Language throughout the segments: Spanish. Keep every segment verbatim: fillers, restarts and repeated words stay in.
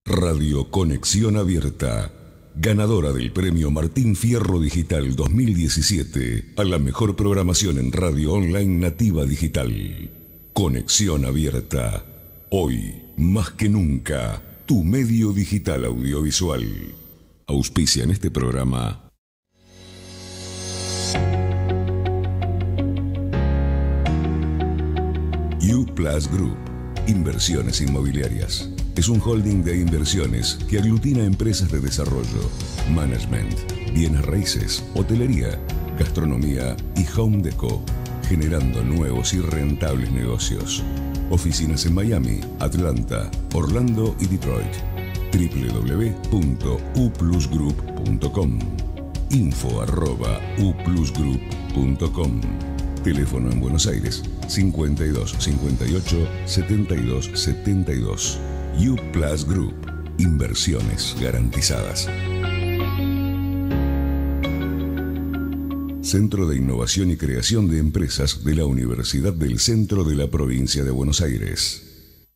Radio Conexión Abierta, ganadora del Premio Martín Fierro Digital dos mil diecisiete a la mejor programación en radio online nativa digital. Conexión Abierta, hoy más que nunca, tu medio digital audiovisual. Auspicia en este programa U Plus Group, Inversiones Inmobiliarias. Es un holding de inversiones que aglutina empresas de desarrollo, management, bienes raíces, hotelería, gastronomía y home deco, generando nuevos y rentables negocios. Oficinas en Miami, Atlanta, Orlando y Detroit. doble u doble u doble u punto u plus group punto com. Info arroba u plus group punto com. Teléfono en Buenos Aires cincuenta y dos cincuenta y ocho setenta y dos setenta y dos. U Plus Group, inversiones garantizadas. Centro de Innovación y Creación de Empresas de la Universidad del Centro de la Provincia de Buenos Aires.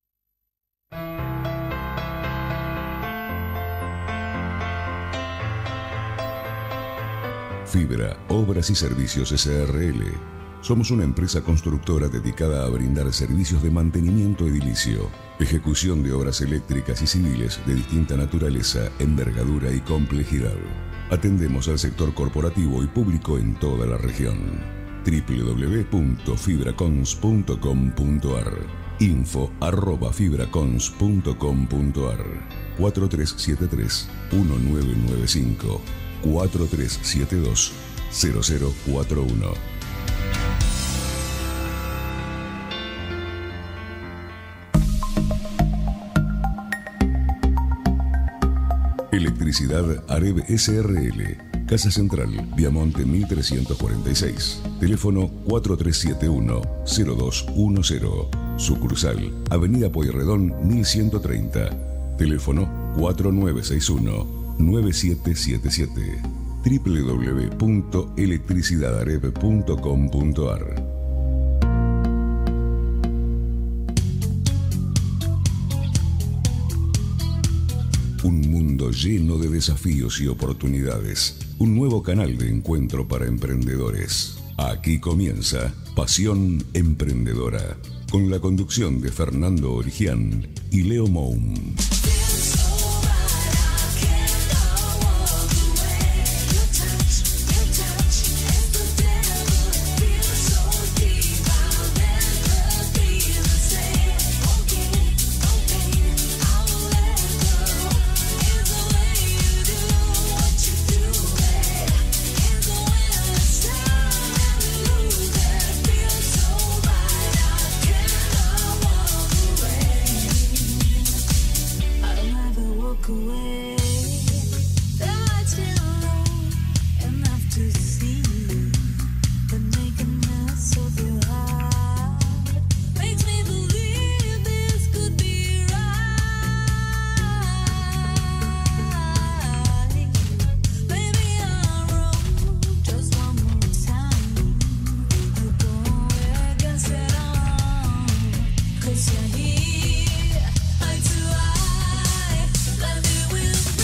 Fibra, Obras y Servicios S R L. Somos una empresa constructora dedicada a brindar servicios de mantenimiento edilicio, ejecución de obras eléctricas y civiles de distinta naturaleza, envergadura y complejidad. Atendemos al sector corporativo y público en toda la región. doble u doble u doble u punto fibracons punto com punto a r. Info arroba fibracons punto com punto a r. cuatro tres siete tres uno nueve nueve cinco cuatro tres siete dos cero cero cuatro uno. Electricidad Areb S R L, Casa Central, Viamonte mil trescientos cuarenta y seis. Teléfono cuatro tres siete uno cero dos uno cero. Sucursal, Avenida Pueyrredón mil ciento treinta. Teléfono cuatro nueve seis uno nueve siete siete siete. doble u doble u doble u punto electricidad areb punto com punto a r. Un mundo lleno de desafíos y oportunidades. Un nuevo canal de encuentro para emprendedores. Aquí comienza Pasión Emprendedora, con la conducción de Fernando Origian y Leo Moum. Cause you're here, eye to eye, love you will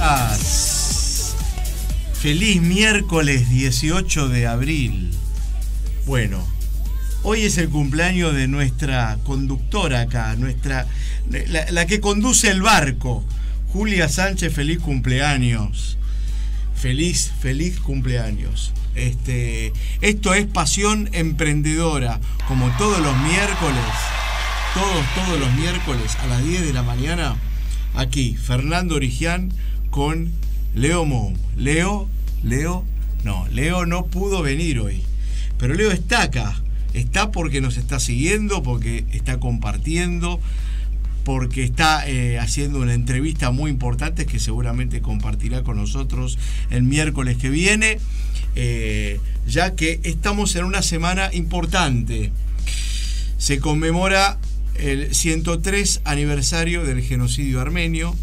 días. Feliz miércoles dieciocho de abril. Bueno, hoy es el cumpleaños de nuestra conductora acá, nuestra, la, la que conduce el barco, Julia Sánchez. Feliz cumpleaños. Feliz, feliz cumpleaños. Este, esto es Pasión Emprendedora, como todos los miércoles, todos, todos los miércoles a las diez de la mañana, aquí, Fernando Origián con Leo Moum. Leo, Leo, no, Leo no pudo venir hoy, pero Leo está acá, está porque nos está siguiendo, porque está compartiendo, porque está eh, haciendo una entrevista muy importante que seguramente compartirá con nosotros el miércoles que viene, eh, ya que estamos en una semana importante. Se conmemora el ciento tres aniversario del genocidio armenio,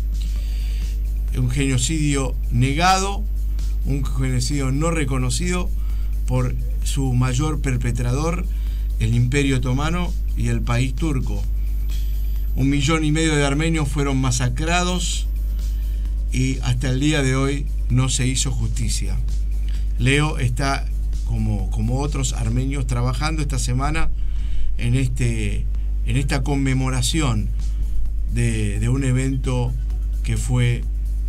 un genocidio negado, un genocidio no reconocido por su mayor perpetrador, el Imperio Otomano y el país turco. Un millón y medio de armenios fueron masacrados y hasta el día de hoy no se hizo justicia. Leo está, como, como otros armenios, trabajando esta semana en, este, en esta conmemoración de, de un evento que fue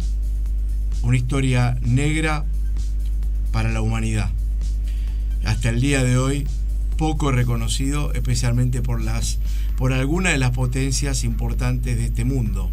una historia negra para la humanidad. Hasta el día de hoy poco reconocido, especialmente por las por algunas de las potencias importantes de este mundo.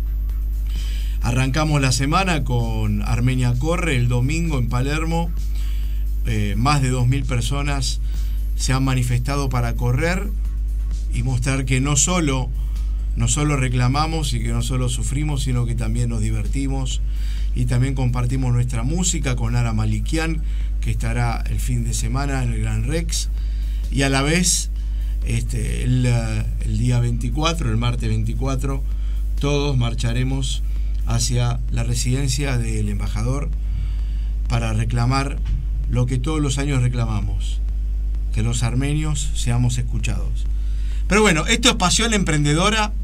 Arrancamos la semana con Armenia Corre el domingo en Palermo. Eh, más de dos mil personas se han manifestado para correr y mostrar que no solo, no solo reclamamos y que no solo sufrimos, sino que también nos divertimos y también compartimos nuestra música con Ara Malikian, que estará el fin de semana en el Gran Rex, y a la vez este, el, el día veinticuatro, el martes veinticuatro, todos marcharemos hacia la residencia del embajador para reclamar lo que todos los años reclamamos, que los armenios seamos escuchados. Pero bueno, esto es Pasión Emprendedora.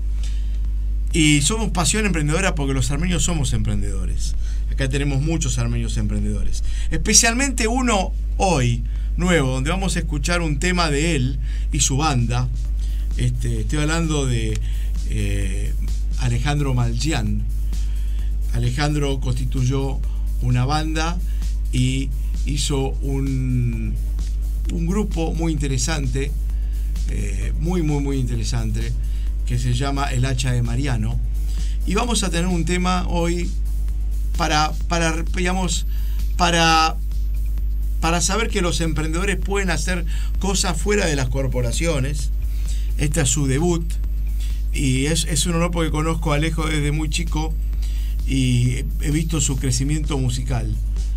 Y somos Pasión Emprendedora porque los armenios somos emprendedores. Acá tenemos muchos armenios emprendedores. Especialmente uno hoy, nuevo, donde vamos a escuchar un tema de él y su banda. Este, estoy hablando de eh, Alejandro Malgian. Alejandro constituyó una banda y hizo un, un grupo muy interesante, eh, muy, muy, muy interesante, que se llama El Hacha de Mariano, y vamos a tener un tema hoy para, para, digamos, para, para saber que los emprendedores pueden hacer cosas fuera de las corporaciones. Este es su debut y es, es un honor porque conozco a Alejo desde muy chico y he visto su crecimiento musical.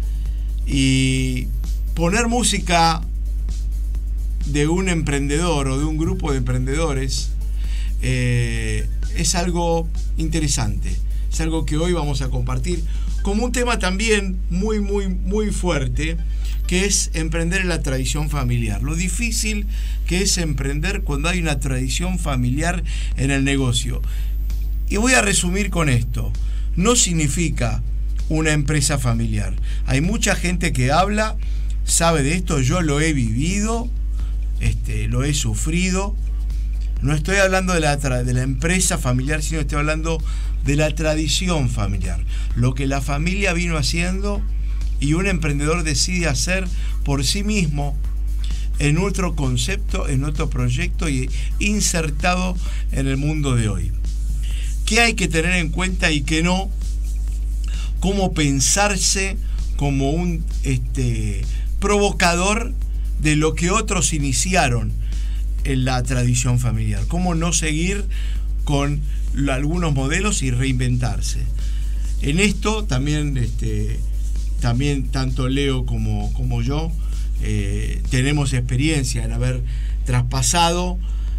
Y poner música de un emprendedor o de un grupo de emprendedores Eh, es algo interesante, es algo que hoy vamos a compartir como un tema también muy muy muy fuerte, que es emprender en la tradición familiar, lo difícil que es emprender cuando hay una tradición familiar en el negocio. Y voy a resumir con esto: no significa una empresa familiar. Hay mucha gente que habla, sabe de esto, yo lo he vivido, este, lo he sufrido. No estoy hablando de la, de la empresa familiar, sino estoy hablando de la tradición familiar. Lo que la familia vino haciendo y un emprendedor decide hacer por sí mismo en otro concepto, en otro proyecto y insertado en el mundo de hoy. ¿Qué hay que tener en cuenta y qué no? Cómo pensarse como un este, provocador de lo que otros iniciaron en la tradición familiar. Cómo no seguir con algunos modelos y reinventarse. En esto también, este, también tanto Leo como, como yo eh, tenemos experiencia en haber traspasado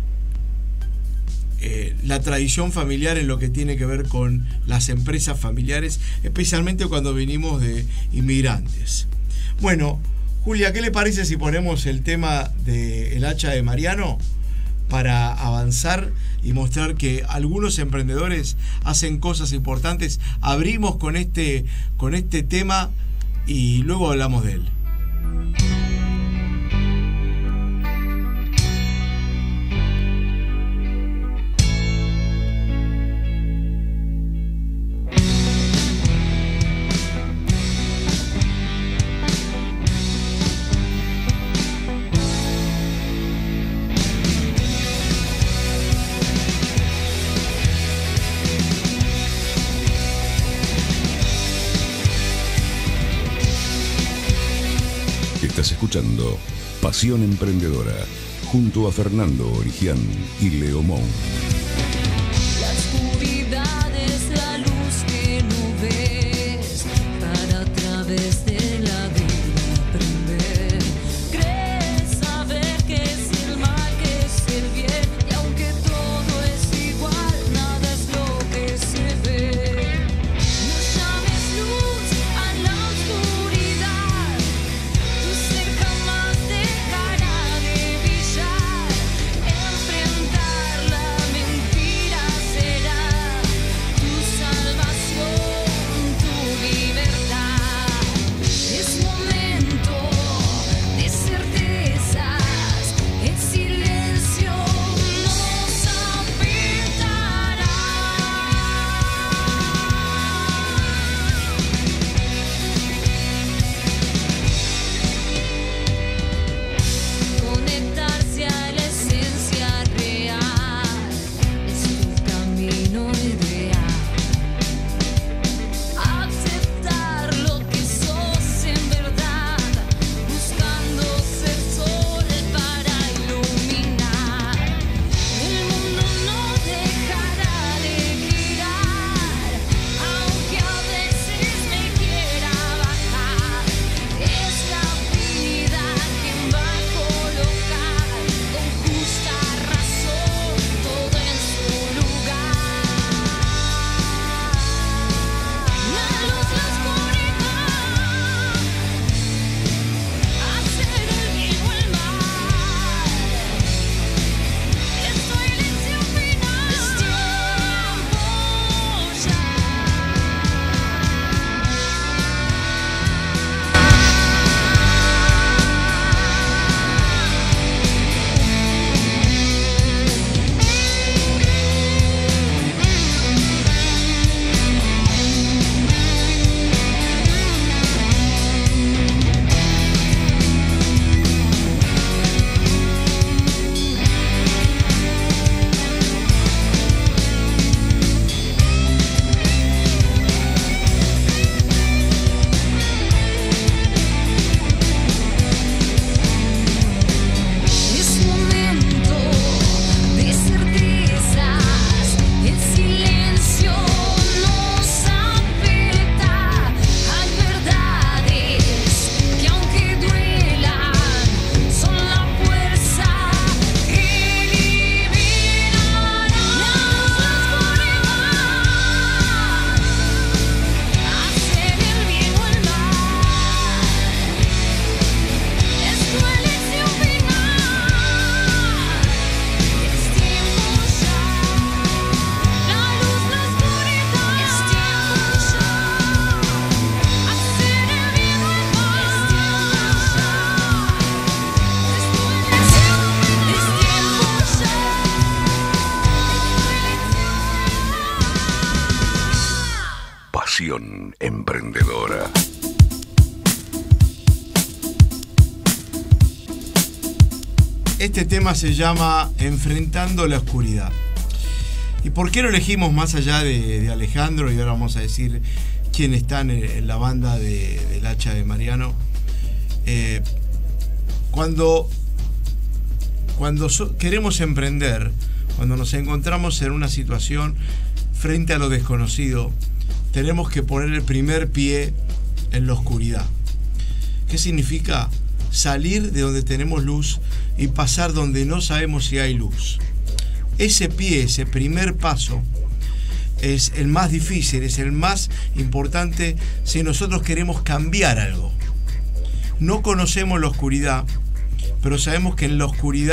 eh, la tradición familiar en lo que tiene que ver con las empresas familiares, especialmente cuando venimos de inmigrantes. Bueno, Julia, ¿qué le parece si ponemos el tema de El Hacha de Mariano para avanzar y mostrar que algunos emprendedores hacen cosas importantes. Abrimos con este, con este tema y luego hablamos de él. Estás escuchando Pasión Emprendedora junto a Fernando Origian y Leo Mon. La oscuridad es la luz que no ves, para a través de la duda aprender. Crees saber que es el mal, que es el bien, y aunque todo es igual, nada es lo que se ve. No llames luz a la oscuridad, tu ser jamás dejará de brillar. Enfrentar la mentira será tu salvación, tu libertad. Es momento de certezas, el silencio nos afectará. Conectarse a la esencia real es tu camino ideal. Aceptar lo que sos en verdad, buscando ser sol para iluminar. El mundo no dejará de girar, aunque a veces me quiera bajar. Es la vida quien va a colocar con justa razón todo en su lugar. La luz, la oscuridad, hacer el bien o el mal, es tu elección final. Es tiempo ya. Es momento de certezas, el silencio nos afecta. Hay verdades que aunque duelan, son la fuerza que liberará. La oscuridad, hacer el bien o el mal, es tu elección final. Es tiempo ya. La luz, la oscuridad, es tiempo ya. Hacer el bien o el mal, es tiempo ya. Es tu elección, es tiempo ya. Pasión Emprendedora. Este tema se llama Enfrentando la Oscuridad. ¿Y por qué lo elegimos más allá de, de Alejandro? Y ahora vamos a decir quién está en, en la banda de, del Hacha de Mariano. Eh, cuando cuando so- queremos emprender, cuando nos encontramos en una situación frente a lo desconocido, tenemos que poner el primer pie en la oscuridad. ¿Qué significa? Salir de donde tenemos luz y pasar donde no sabemos si hay luz. Ese pie, ese primer paso, es el más difícil, es el más importante si nosotros queremos cambiar algo. No conocemos la oscuridad, pero sabemos que en la oscuridad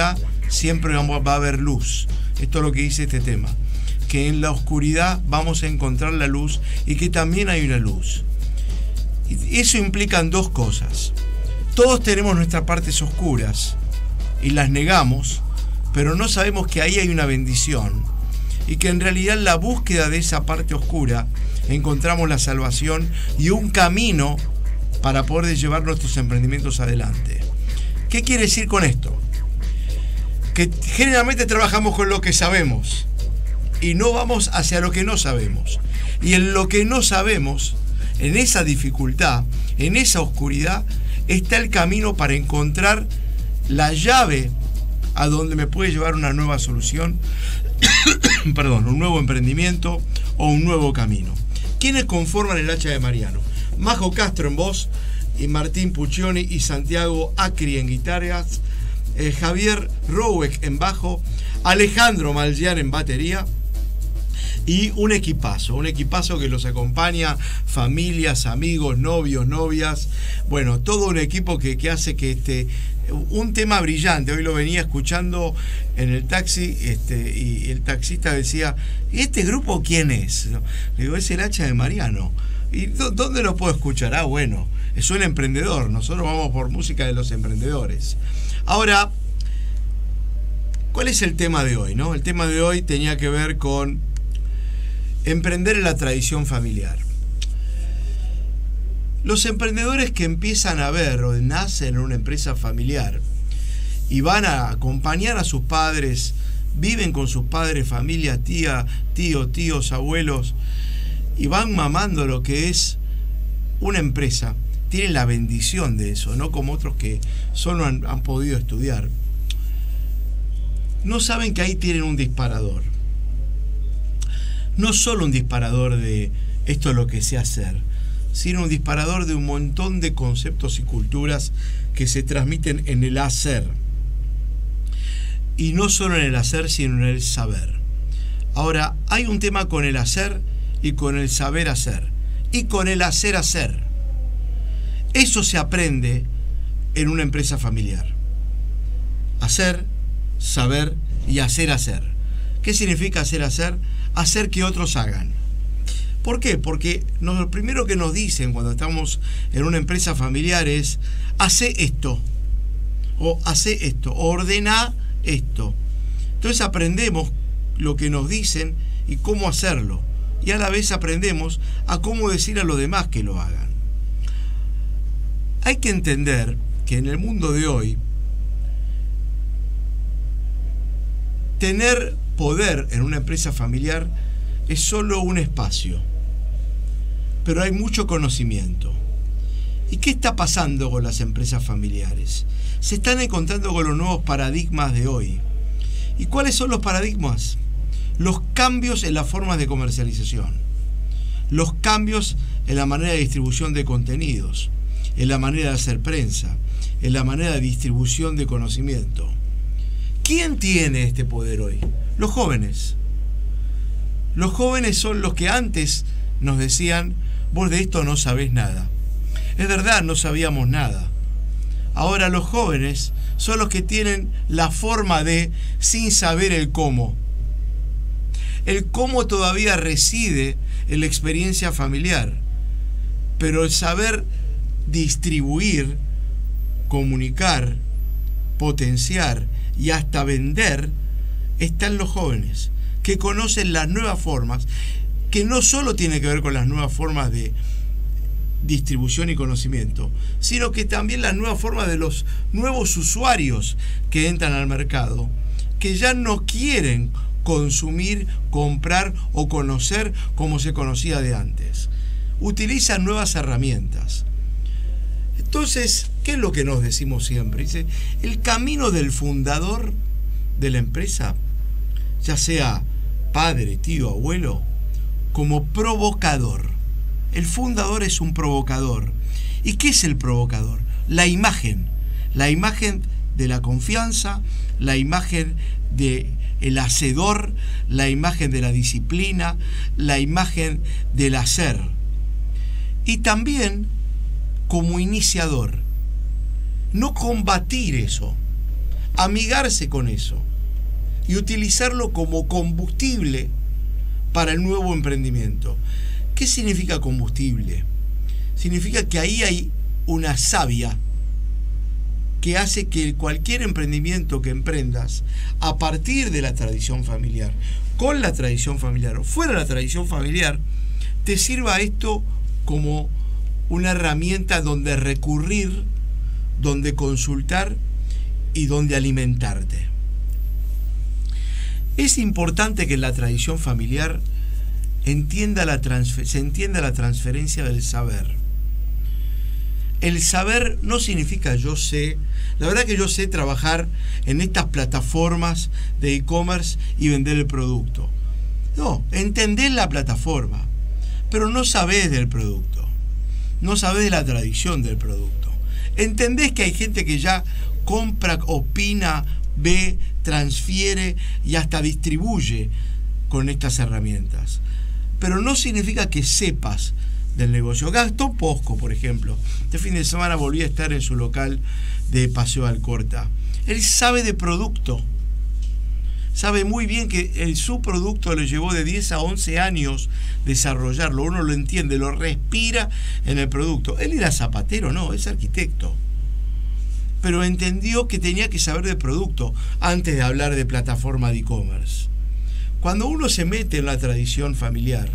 siempre vamos, va a haber luz. Esto es lo que dice este tema, que en la oscuridad vamos a encontrar la luz y que también hay una luz. Y eso implica dos cosas. Todos tenemos nuestras partes oscuras y las negamos, pero no sabemos que ahí hay una bendición y que en realidad en la búsqueda de esa parte oscura encontramos la salvación y un camino para poder llevar nuestros emprendimientos adelante. ¿Qué quiere decir con esto? Que generalmente trabajamos con lo que sabemos y no vamos hacia lo que no sabemos. Y en lo que no sabemos, en esa dificultad, en esa oscuridad, está el camino para encontrar la llave a donde me puede llevar una nueva solución, perdón, un nuevo emprendimiento o un nuevo camino. ¿Quiénes conforman el Hacha de Mariano? Majo Castro en voz, y Martín Puccioni y Santiago Acri en guitarras, eh, Javier Rowek en bajo, Alejandro Malgian en batería, y un equipazo, un equipazo que los acompaña, familias, amigos, novios, novias, bueno, todo un equipo que, que hace que este, un tema brillante. Hoy lo venía escuchando en el taxi, este, y el taxista decía, ¿y este grupo quién es? Le digo, es el Hacha de Mariano. ¿Y dónde lo puedo escuchar? Ah, bueno, es un emprendedor, nosotros vamos por música de los emprendedores. Ahora, ¿cuál es el tema de hoy, no? El tema de hoy tenía que ver con emprender en la tradición familiar. Los emprendedores que empiezan a ver o nacen en una empresa familiar y van a acompañar a sus padres, viven con sus padres, familia, tía, tío, tíos, abuelos, y van mamando lo que es una empresa, tienen la bendición de eso, no como otros que solo han, han podido estudiar. No saben que ahí tienen un disparador. No solo un disparador de esto es lo que sé hacer, sino un disparador de un montón de conceptos y culturas que se transmiten en el hacer. Y no solo en el hacer, sino en el saber. Ahora, hay un tema con el hacer y con el saber hacer. Y con el hacer hacer. Eso se aprende en una empresa familiar. Hacer, saber y hacer hacer. ¿Qué significa hacer hacer? Hacer que otros hagan. ¿Por qué? Porque nos, lo primero que nos dicen cuando estamos en una empresa familiar es hace esto, o hace esto, o ordena esto. Entonces aprendemos lo que nos dicen y cómo hacerlo, y a la vez aprendemos a cómo decir a los demás que lo hagan. Hay que entender que en el mundo de hoy tener poder en una empresa familiar es solo un espacio, pero hay mucho conocimiento. ¿Y qué está pasando con las empresas familiares? Se están encontrando con los nuevos paradigmas de hoy. ¿Y cuáles son los paradigmas? Los cambios en las formas de comercialización, los cambios en la manera de distribución de contenidos, en la manera de hacer prensa, en la manera de distribución de conocimiento. ¿Quién tiene este poder hoy? Los jóvenes. Los jóvenes son los que antes nos decían, vos de esto no sabés nada. Es verdad, no sabíamos nada. Ahora los jóvenes son los que tienen la forma de, sin saber el cómo. El cómo todavía reside en la experiencia familiar, pero el saber distribuir, comunicar, potenciar y hasta vender está en los jóvenes, que conocen las nuevas formas, que no solo tiene que ver con las nuevas formas de distribución y conocimiento, sino que también las nuevas formas de los nuevos usuarios que entran al mercado, que ya no quieren consumir, comprar o conocer como se conocía de antes. Utilizan nuevas herramientas. Entonces, ¿qué es lo que nos decimos siempre? Dice, el camino del fundador de la empresa, ya sea padre, tío, abuelo, como provocador. El fundador es un provocador. ¿Y qué es el provocador? La imagen. La imagen de la confianza, la imagen del hacedor, la imagen de la disciplina, la imagen del hacer. Y también como iniciador. No combatir eso. amigarse con eso y utilizarlo como combustible para el nuevo emprendimiento. ¿Qué significa combustible? Significa que ahí hay una savia que hace que cualquier emprendimiento que emprendas a partir de la tradición familiar, con la tradición familiar o fuera de la tradición familiar, te sirva esto como una herramienta donde recurrir, donde consultar y donde alimentarte. Es importante que en la tradición familiar entienda la transfer- se entienda la transferencia del saber. El saber no significa yo sé. La verdad que yo sé trabajar en estas plataformas de e-commerce y vender el producto. No, entendés la plataforma, pero no sabés del producto. No sabés de la tradición del producto. Entendés que hay gente que ya compra, opina, ve, transfiere y hasta distribuye con estas herramientas. Pero no significa que sepas del negocio. Gastón Posco, por ejemplo, este fin de semana volví a estar en su local de Paseo Alcorta. Él sabe de producto. Sabe muy bien que el, su producto le llevó de diez a once años desarrollarlo. Uno lo entiende, lo respira en el producto. Él era zapatero, no, es arquitecto. Pero entendió que tenía que saber de producto antes de hablar de plataforma de e-commerce. Cuando uno se mete en la tradición familiar,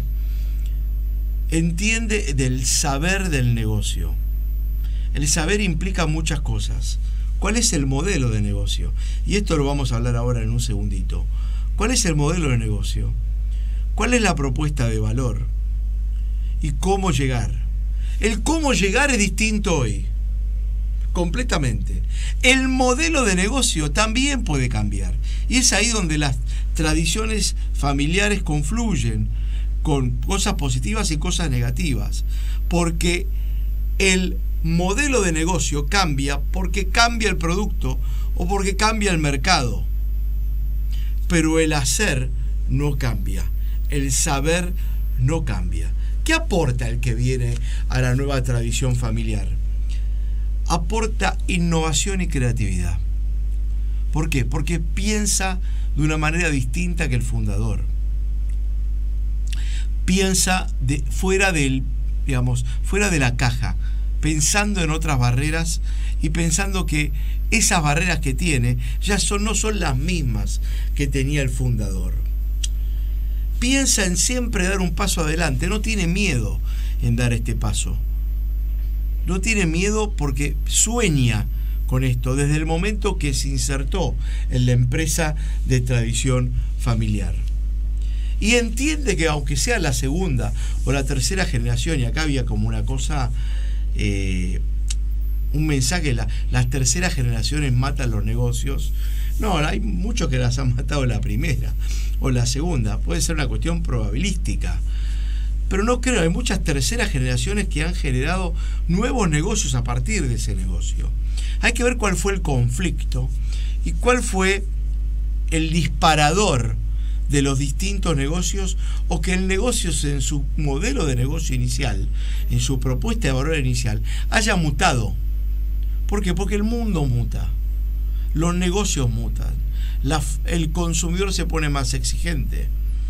entiende del saber del negocio. El saber implica muchas cosas. ¿Cuál es el modelo de negocio? Y esto lo vamos a hablar ahora en un segundito. ¿Cuál es el modelo de negocio? ¿Cuál es la propuesta de valor? ¿Y cómo llegar? El cómo llegar es distinto hoy. Completamente. El modelo de negocio también puede cambiar. Y es ahí donde las tradiciones familiares confluyen con cosas positivas y cosas negativas. Porque el modelo de negocio cambia porque cambia el producto o porque cambia el mercado. Pero el hacer no cambia. El saber no cambia. ¿Qué aporta el que viene a la nueva tradición familiar? Aporta innovación y creatividad. ¿Por qué? Porque piensa de una manera distinta que el fundador. Piensa de, fuera del, digamos, fuera de la caja, pensando en otras barreras y pensando que esas barreras que tiene ya son, no son las mismas que tenía el fundador. Piensa en siempre dar un paso adelante, no tiene miedo en dar este paso. No tiene miedo porque sueña con esto desde el momento que se insertó en la empresa de tradición familiar. Y entiende que aunque sea la segunda o la tercera generación, y acá había como una cosa, eh, un mensaje, la, las terceras generaciones matan los negocios. No, hay muchos que las han matado la primera o la segunda. Puede ser una cuestión probabilística. Pero no creo, hay muchas terceras generaciones que han generado nuevos negocios a partir de ese negocio. Hay que ver cuál fue el conflicto y cuál fue el disparador de los distintos negocios, o que el negocio en su modelo de negocio inicial, en su propuesta de valor inicial, haya mutado. ¿Por qué? Porque el mundo muta, los negocios mutan, la, el consumidor se pone más exigente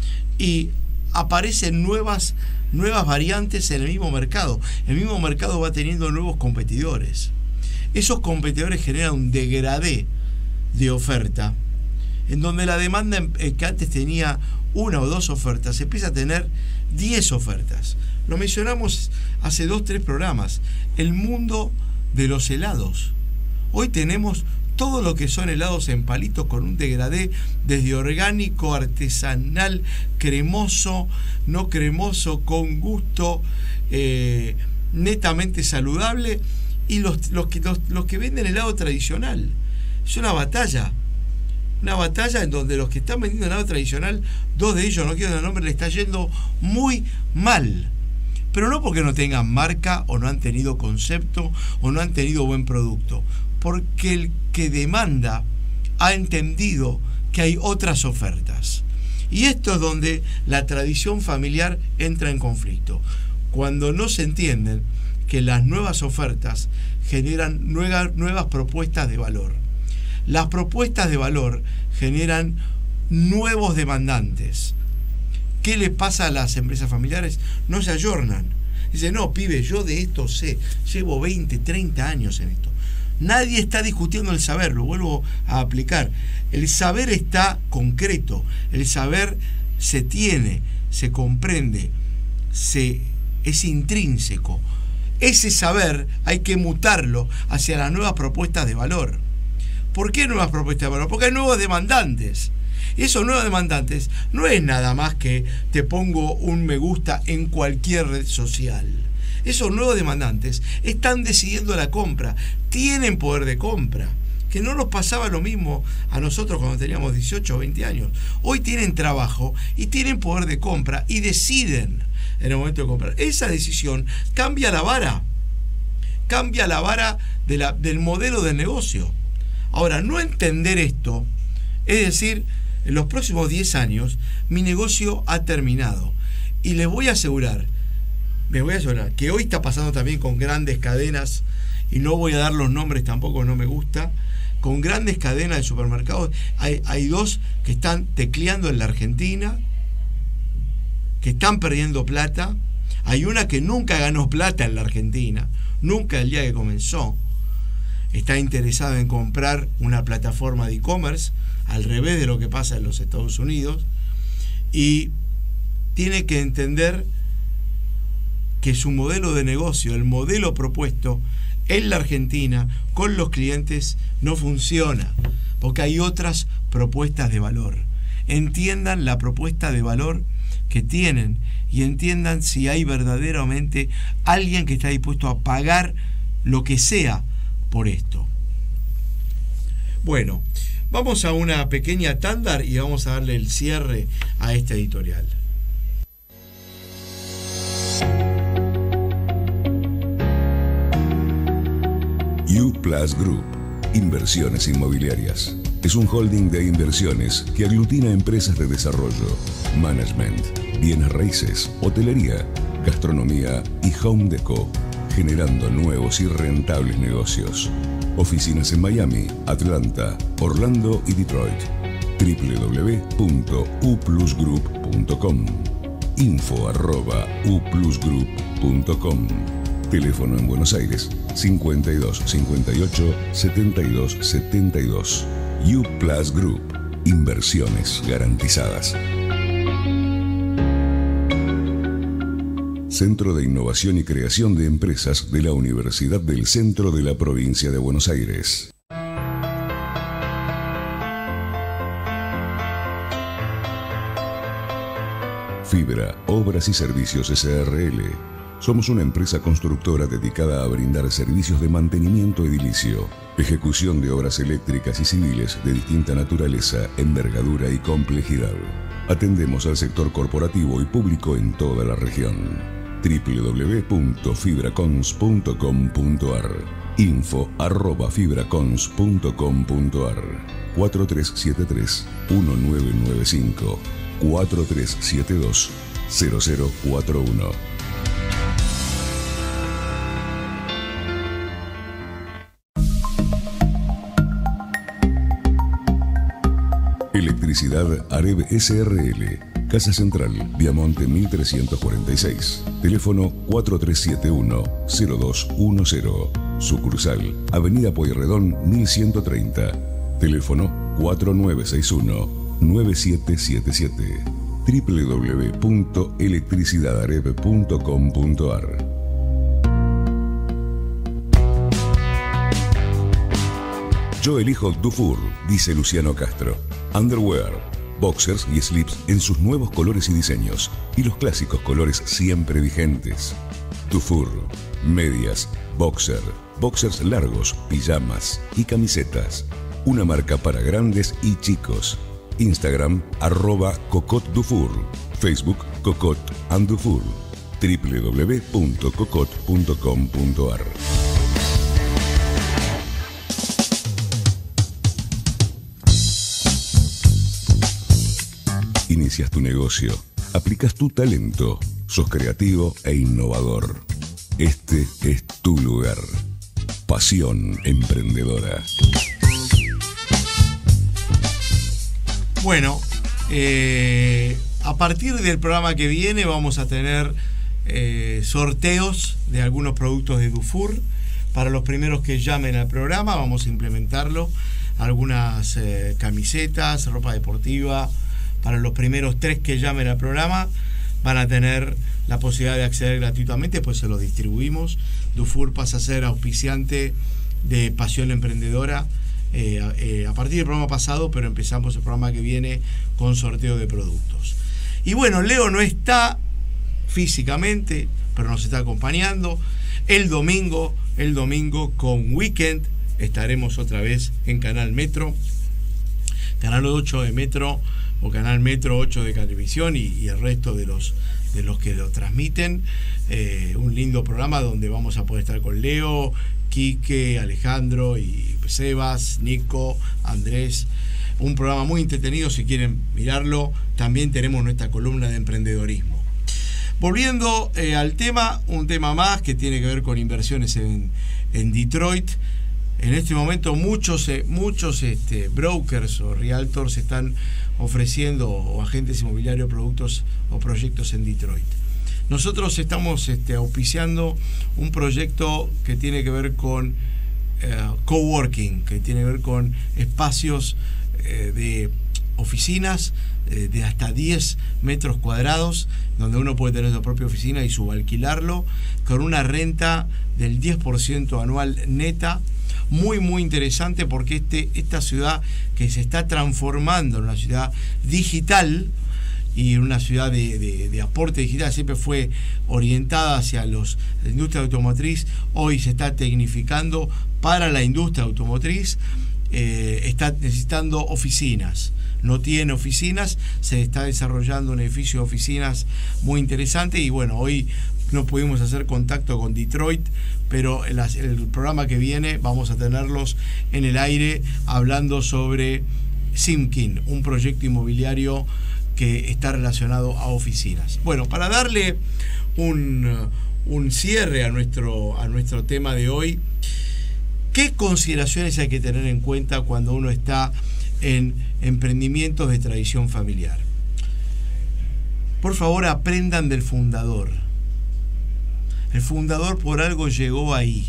y aparecen nuevas, nuevas variantes en el mismo mercado. El mismo mercado va teniendo nuevos competidores. Esos competidores generan un degradé de oferta, en donde la demanda que antes tenía una o dos ofertas, empieza a tener diez ofertas. Lo mencionamos hace dos, tres programas. El mundo de los helados. Hoy tenemos todo lo que son helados en palitos con un degradé desde orgánico, artesanal, cremoso, no cremoso, con gusto, eh, netamente saludable, y los, los, que, los, los que venden helado tradicional. Es una batalla. Una batalla en donde los que están vendiendo helado tradicional, dos de ellos, no quiero dar el nombre, le está yendo muy mal. Pero no porque no tengan marca o no han tenido concepto o no han tenido buen producto. Porque el que demanda ha entendido que hay otras ofertas. Y esto es donde la tradición familiar entra en conflicto. Cuando no se entienden que las nuevas ofertas generan nuevas, nuevas propuestas de valor. Las propuestas de valor generan nuevos demandantes. ¿Qué le pasa a las empresas familiares? No se ayornan. Dice, no, pibe, yo de esto sé, llevo veinte, treinta años en esto. Nadie está discutiendo el saber, lo vuelvo a aplicar. El saber está concreto, el saber se tiene, se comprende, se, es intrínseco. Ese saber hay que mutarlo hacia las nuevas propuestas de valor. ¿Por qué nuevas propuestas de valor? Porque hay nuevos demandantes. Y esos nuevos demandantes no es nada más que te pongo un me gusta en cualquier red social. Esos nuevos demandantes están decidiendo la compra, tienen poder de compra, que no nos pasaba lo mismo a nosotros cuando teníamos dieciocho o veinte años. Hoy tienen trabajo y tienen poder de compra y deciden en el momento de comprar. Esa decisión cambia la vara, cambia la vara de la, del modelo de negocio. Ahora, no entender esto, es decir, en los próximos diez años mi negocio ha terminado. Y les voy a asegurar, les voy a asegurar que hoy está pasando también con grandes cadenas, y no voy a dar los nombres tampoco, no me gusta, con grandes cadenas de supermercados. Hay, hay dos que están tecleando en la Argentina, que están perdiendo plata. Hay una que nunca ganó plata en la Argentina, nunca el día que comenzó. Está interesada en comprar una plataforma de e-commerce, al revés de lo que pasa en los Estados Unidos, y tiene que entender que su modelo de negocio, el modelo propuesto en la Argentina con los clientes, no funciona, porque hay otras propuestas de valor. Entiendan la propuesta de valor que tienen y entiendan si hay verdaderamente alguien que está dispuesto a pagar lo que sea por esto. Bueno, vamos a una pequeña tanda y vamos a darle el cierre a este editorial. U Plus Group, Inversiones Inmobiliarias. Es un holding de inversiones que aglutina empresas de desarrollo, management, bienes raíces, hotelería, gastronomía y home deco, generando nuevos y rentables negocios. Oficinas en Miami, Atlanta, Orlando y Detroit. w w w punto u plus group punto com. Info arroba u plus group punto com. Teléfono en Buenos Aires cincuenta y dos cincuenta y ocho setenta y dos setenta y dos. U Plus Group. Inversiones garantizadas. Centro de Innovación y Creación de Empresas de la Universidad del Centro de la Provincia de Buenos Aires. Fibra, Obras y Servicios S R L. Somos una empresa constructora dedicada a brindar servicios de mantenimiento edilicio, ejecución de obras eléctricas y civiles de distinta naturaleza, envergadura y complejidad. Atendemos al sector corporativo y público en toda la región. w w w punto fibracons punto com punto a r. Info arroba fibracons punto com punto a r. cuatro tres siete tres uno nueve nueve cinco cuatro tres siete dos cero cero cuatro uno. Electricidad Areb S R L. Casa Central, Viamonte mil trescientos cuarenta y seis. Teléfono cuatro tres siete uno cero dos uno cero. Sucursal, Avenida Pueyrredón mil ciento treinta. Teléfono cuatro nueve seis uno nueve siete siete siete. w w w punto electricidad areb punto com punto a r. Yo elijo Dufour, dice Luciano Castro. Underwear, boxers y slips en sus nuevos colores y diseños, y los clásicos colores siempre vigentes. Dufour, medias, boxer, boxers largos, pijamas y camisetas. Una marca para grandes y chicos. Instagram, arroba Cocot Dufour. Facebook, Cocot and Dufour. w w w punto cocot punto com punto a r. Inicias tu negocio, aplicas tu talento, sos creativo e innovador. Este es tu lugar. Pasión emprendedora. Bueno, eh, a partir del programa que viene vamos a tener eh, sorteos de algunos productos de Dufour. Para los primeros que llamen al programa vamos a implementarlo. Algunas eh, camisetas, ropa deportiva. Para los primeros tres que llamen al programa van a tener la posibilidad de acceder gratuitamente, pues se los distribuimos. Dufour pasa a ser auspiciante de Pasión Emprendedora eh, eh, a partir del programa pasado, pero empezamos el programa que viene con sorteo de productos. Y bueno, Leo no está físicamente, pero nos está acompañando. El domingo, el domingo con Weekend estaremos otra vez en Canal Metro, Canal ocho de Metro o Canal Metro ocho de Cablevisión y, y el resto de los de los que lo transmiten. Eh, un lindo programa donde vamos a poder estar con Leo, Quique, Alejandro y Sebas, Nico, Andrés. Un programa muy entretenido, si quieren mirarlo. También tenemos nuestra columna de emprendedorismo. Volviendo eh, al tema, un tema más que tiene que ver con inversiones en, en Detroit. En este momento muchos, eh, muchos este, brokers o realtors están ofreciendo, o agentes inmobiliarios, productos o proyectos en Detroit. Nosotros estamos este, auspiciando un proyecto que tiene que ver con eh, coworking, que tiene que ver con espacios eh, de oficinas eh, de hasta diez metros cuadrados, donde uno puede tener su propia oficina y subalquilarlo, con una renta del diez por ciento anual neta. Muy muy interesante porque este, esta ciudad que se está transformando en una ciudad digital y en una ciudad de, de, de aporte digital, siempre fue orientada hacia los, la industria automotriz, hoy se está tecnificando para la industria automotriz, eh, está necesitando oficinas. No tiene oficinas, se está desarrollando un edificio de oficinas muy interesante y bueno, hoy no pudimos hacer contacto con Detroit, pero el, el programa que viene vamos a tenerlos en el aire hablando sobre Simkin, un proyecto inmobiliario que está relacionado a oficinas. Bueno, para darle un, un cierre a nuestro, a nuestro tema de hoy, ¿qué consideraciones hay que tener en cuenta cuando uno está en emprendimientos de tradición familiar? Por favor, aprendan del fundador. El fundador por algo llegó ahí.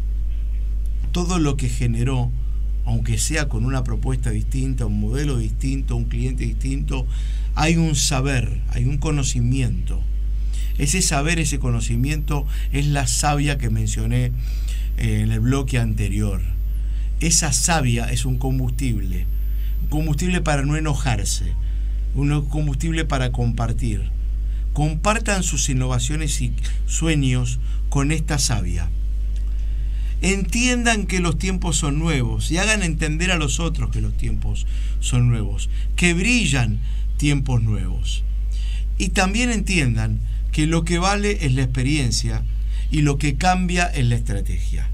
Todo lo que generó, aunque sea con una propuesta distinta, un modelo distinto, un cliente distinto, hay un saber, hay un conocimiento. Ese saber, ese conocimiento es la savia que mencioné en el bloque anterior. Esa savia es un combustible, un combustible para no enojarse, un combustible para compartir. Compartan sus innovaciones y sueños con esta savia. Entiendan que los tiempos son nuevos y hagan entender a los otros que los tiempos son nuevos, que brillan tiempos nuevos. Y también entiendan que lo que vale es la experiencia y lo que cambia es la estrategia.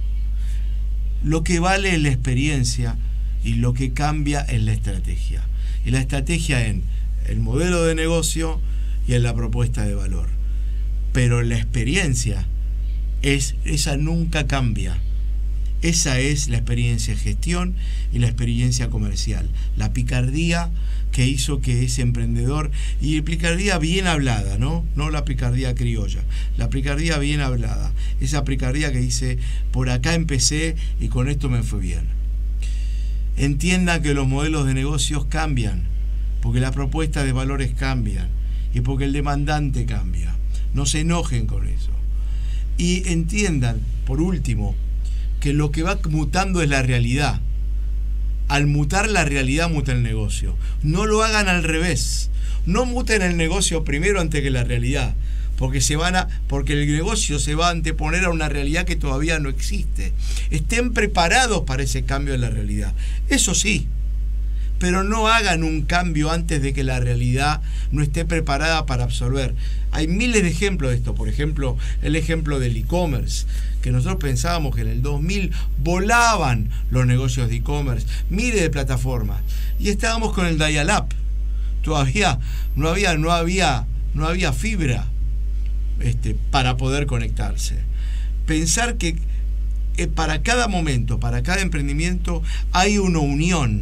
Lo que vale es la experiencia y lo que cambia es la estrategia. Y la estrategia en el modelo de negocio y en la propuesta de valor. Pero la experiencia, es, esa nunca cambia. Esa es la experiencia de gestión y la experiencia comercial. La picardía que hizo que ese emprendedor, y picardía bien hablada, ¿no? No la picardía criolla, la picardía bien hablada. Esa picardía que dice, por acá empecé y con esto me fue bien. Entiendan que los modelos de negocios cambian, porque las propuestas de valores cambian y porque el demandante cambia. No se enojen con eso. Y entiendan, por último, que lo que va mutando es la realidad. Al mutar la realidad, muta el negocio. No lo hagan al revés. No muten el negocio primero antes que la realidad. Porque, se van a, porque el negocio se va a anteponer a una realidad que todavía no existe. Estén preparados para ese cambio de la realidad. Eso sí. Pero no hagan un cambio antes de que la realidad no esté preparada para absorber. Hay miles de ejemplos de esto. Por ejemplo, el ejemplo del e-commerce, que nosotros pensábamos que en el dos mil volaban los negocios de e-commerce, miles de plataformas, y estábamos con el dial-up. Todavía no había, no había, no había fibra este, para poder conectarse. Pensar que eh, para cada momento, para cada emprendimiento, hay una unión.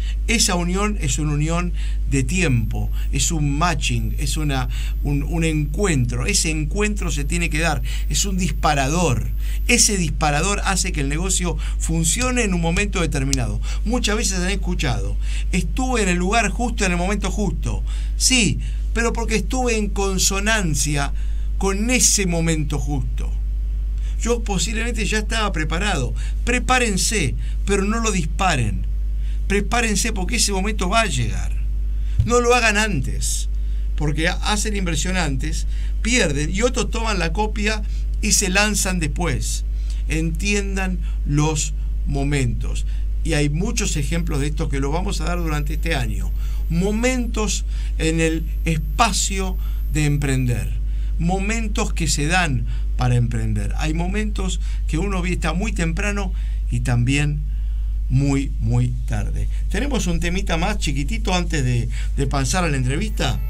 Esa unión es una unión de tiempo, es un matching, es una, un, un encuentro. Ese encuentro se tiene que dar, es un disparador. Ese disparador hace que el negocio funcione en un momento determinado. Muchas veces han escuchado, estuve en el lugar justo en el momento justo. Sí, pero porque estuve en consonancia con ese momento justo. Yo posiblemente ya estaba preparado. Prepárense, pero no lo disparen. Prepárense porque ese momento va a llegar. No lo hagan antes, porque hacen inversión antes, pierden y otros toman la copia y se lanzan después. Entiendan los momentos. Y hay muchos ejemplos de esto que lo vamos a dar durante este año. Momentos en el espacio de emprender. Momentos que se dan para emprender. Hay momentos que uno está muy temprano y también muy, muy tarde. Tenemos un temita más chiquitito antes de, de pasar a la entrevista.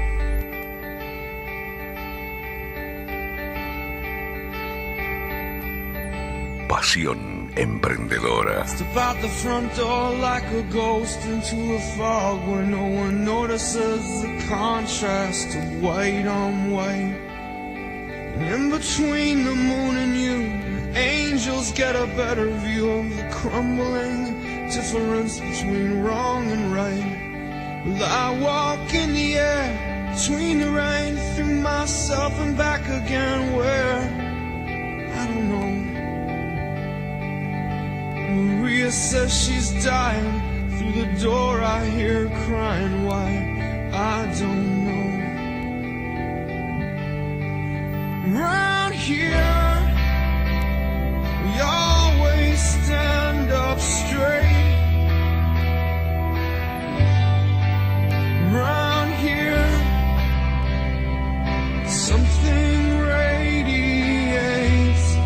Pasión emprendedora. Step out the front door like a ghost into a fog where no one notices the contrast of white on white. And in between the moon and you, angels get a better view of the crumbling difference between wrong and right. Well, I walk in the air between the rain, through myself and back again, where I don't know. Maria says she's dying. Through the door I hear her crying. Why? I don't know. Around here we always stand up straight. Around here something radiates.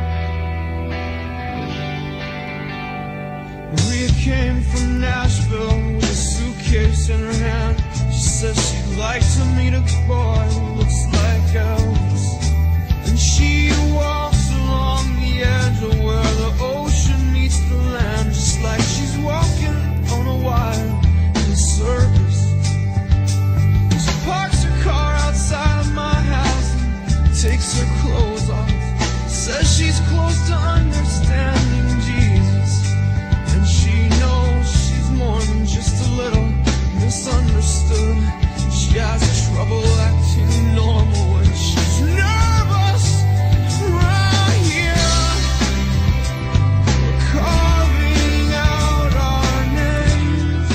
Maria came from Nashville with a suitcase in her hand. She says she'd like to meet a boy who looks like Elvis. And she walks along the edge of where the ocean meets the land, just like she's walking on a wire in a circus. She parks her car outside of my house and takes her clothes off. Says she's close to understanding Jesus, and she knows she's more than just a little misunderstood. She has trouble acting normal when she's nervous. Right here, we're carving out our names.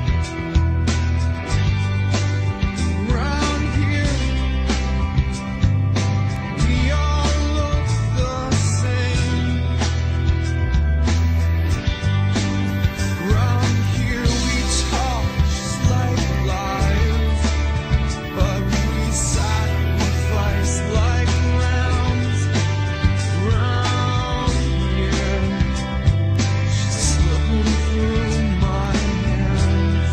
Around here, we all look the same. Around here, we talk just like liars, but we sacrifice like lambs. Around here, she's slipping through my hands.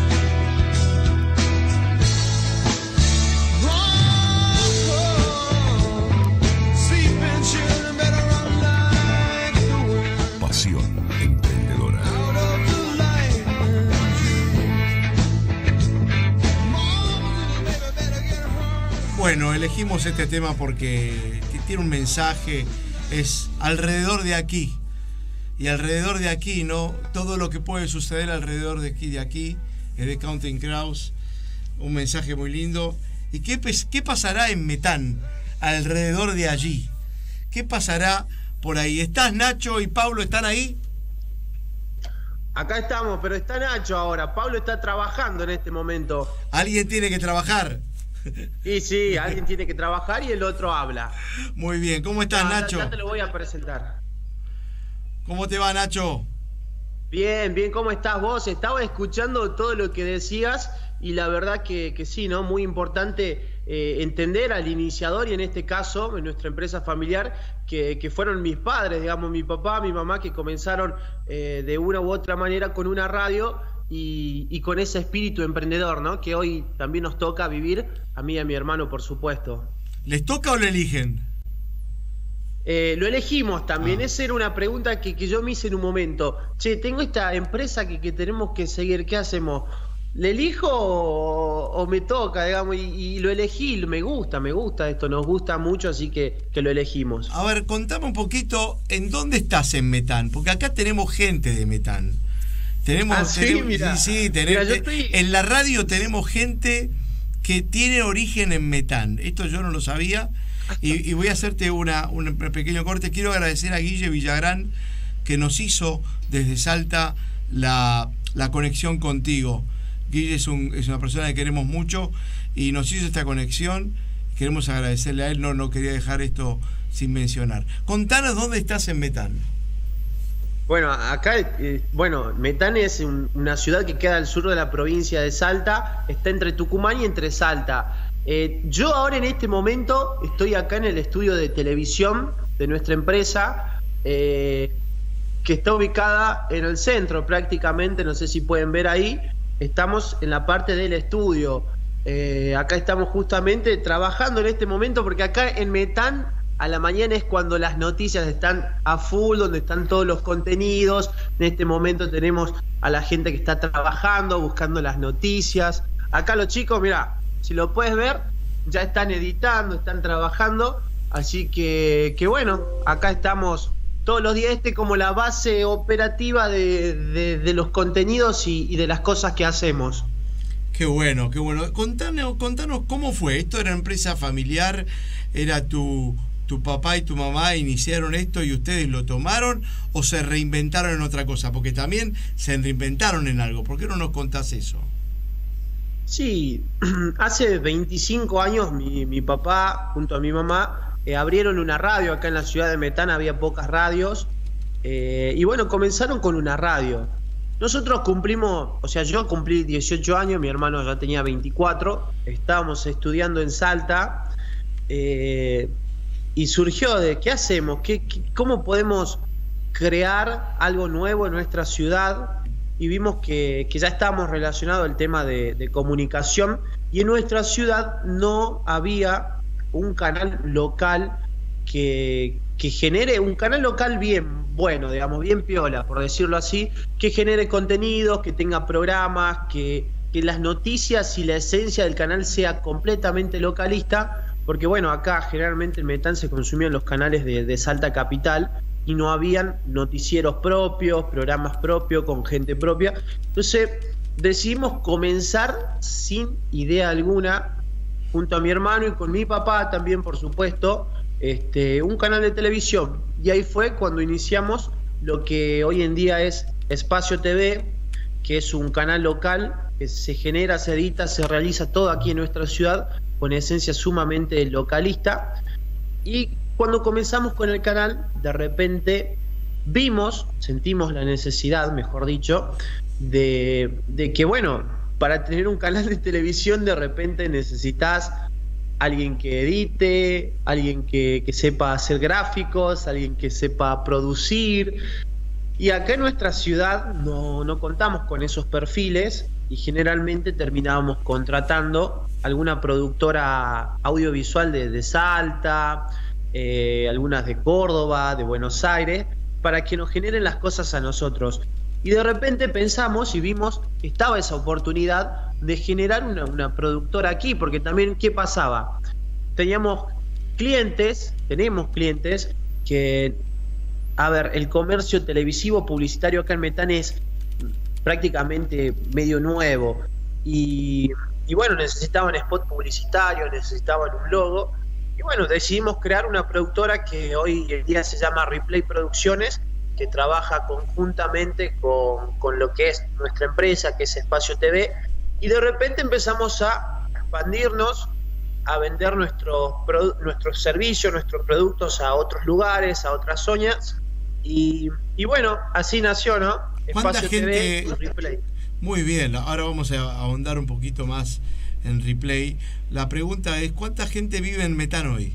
Oh, sleeping children better run like the wind. Pasión emprendedora. Out of the light and dream. Mom, baby, better get her. Bueno, elegimos este tema porque tiene un mensaje, es alrededor de aquí. Y alrededor de aquí, ¿no? Todo lo que puede suceder alrededor de aquí, de aquí, es de Counting Crows. Un mensaje muy lindo. ¿Y qué, pes- qué pasará en Metán, alrededor de allí? ¿Qué pasará por ahí? ¿Estás, Nacho y Pablo, están ahí? Acá estamos, pero está Nacho ahora. Pablo está trabajando en este momento. Alguien tiene que trabajar. Y sí, alguien tiene que trabajar y el otro habla. Muy bien, ¿cómo estás, Ya- Nacho? Ya te lo voy a presentar. ¿Cómo te va, Nacho? Bien, bien, ¿cómo estás vos? Estaba escuchando todo lo que decías y la verdad que, que sí, ¿no? Muy importante eh, entender al iniciador y en este caso, en nuestra empresa familiar, que, que fueron mis padres, digamos, mi papá, mi mamá, que comenzaron eh, de una u otra manera con una radio y, y con ese espíritu emprendedor, ¿no? Que hoy también nos toca vivir, a mí y a mi hermano, por supuesto. ¿Les toca o le eligen? Eh, lo elegimos también. Ah. Esa era una pregunta que, que yo me hice en un momento. Che, tengo esta empresa que, que tenemos que seguir, ¿qué hacemos? ¿Le elijo o, o me toca, digamos? Y, y lo elegí, me gusta, me gusta esto, nos gusta mucho, así que, que lo elegimos. A ver, contame un poquito, ¿en dónde estás en Metán? Porque acá tenemos gente de Metán. Tenemos, Ah, ¿sí? tenemos- Mirá. sí, sí, tenemos, Mirá, yo estoy- en la radio tenemos gente que tiene origen en Metán. Esto yo no lo sabía. Y, y voy a hacerte una, un pequeño corte. Quiero agradecer a Guille Villagrán, que nos hizo desde Salta la, la conexión contigo. Guille es, un, es una persona que queremos mucho y nos hizo esta conexión. Queremos agradecerle a él. No, no quería dejar esto sin mencionar. Contanos dónde estás en Metán. Bueno, acá, eh, bueno, Metán es un- una ciudad que queda al sur de la provincia de Salta, está entre Tucumán y entre Salta. Eh, yo ahora en este momento estoy acá en el estudio de televisión de nuestra empresa, eh, que está ubicada en el centro prácticamente, no sé si pueden ver ahí, estamos en la parte del estudio. Eh, acá estamos justamente trabajando en este momento porque acá en Metán a la mañana es cuando las noticias están a full, donde están todos los contenidos. En este momento tenemos a la gente que está trabajando, buscando las noticias. Acá los chicos, mira, si lo puedes ver, ya están editando, están trabajando. Así que, que bueno, acá estamos todos los días, este como la base operativa de, de, de los contenidos y, y de las cosas que hacemos. Qué bueno, qué bueno. Contanos, contanos cómo fue. ¿Esto era empresa familiar? ¿Era tu, tu papá y tu mamá iniciaron esto y ustedes lo tomaron? ¿O se reinventaron en otra cosa? Porque también se reinventaron en algo. ¿Por qué no nos contás eso? Sí, hace veinticinco años mi, mi papá junto a mi mamá eh, abrieron una radio acá en la ciudad de Metán, había pocas radios, eh, y bueno, comenzaron con una radio. Nosotros cumplimos, o sea, yo cumplí dieciocho años, mi hermano ya tenía veinticuatro, estábamos estudiando en Salta, eh, y surgió de qué hacemos, ¿Qué, qué, cómo podemos crear algo nuevo en nuestra ciudad, y vimos que, que ya estábamos relacionados al tema de, de comunicación, y en nuestra ciudad no había un canal local que, que genere, un canal local bien bueno, digamos, bien piola, por decirlo así, que genere contenidos, que tenga programas, que, que las noticias y la esencia del canal sea completamente localista, porque bueno, acá generalmente en Metán se consumían los canales de, de Salta Capital, y no habían noticieros propios, programas propios, con gente propia. Entonces decidimos comenzar sin idea alguna, junto a mi hermano y con mi papá también, por supuesto, este, un canal de televisión. Y ahí fue cuando iniciamos lo que hoy en día es Espacio T V, que es un canal local que se genera, se edita, se realiza todo aquí en nuestra ciudad, con esencia sumamente localista. Y cuando comenzamos con el canal, de repente vimos, sentimos la necesidad, mejor dicho, de, de que, bueno, para tener un canal de televisión de repente necesitas alguien que edite, alguien que, que sepa hacer gráficos, alguien que sepa producir. Y acá en nuestra ciudad no, no contamos con esos perfiles y generalmente terminábamos contratando alguna productora audiovisual de, de Salta, Eh, algunas de Córdoba, de Buenos Aires, para que nos generen las cosas a nosotros. Y de repente pensamos y vimos que estaba esa oportunidad de generar una, una productora aquí, porque también, ¿qué pasaba? Teníamos clientes, tenemos clientes que, a ver, el comercio televisivo publicitario acá en Metán es prácticamente medio nuevo, y, y bueno, necesitaban spot publicitario, necesitaban un logo. Y bueno, decidimos crear una productora que hoy en día se llama Replay Producciones, que trabaja conjuntamente con, con lo que es nuestra empresa, que es Espacio T V, y de repente empezamos a expandirnos, a vender nuestros, nuestros servicios, nuestros productos a otros lugares, a otras zonas, y, y bueno, así nació, ¿no? ¿Cuánta Espacio gente? T V y Replay. Muy bien, ahora vamos a ahondar un poquito más en Replay. La pregunta es, ¿cuánta gente vive en Metán hoy?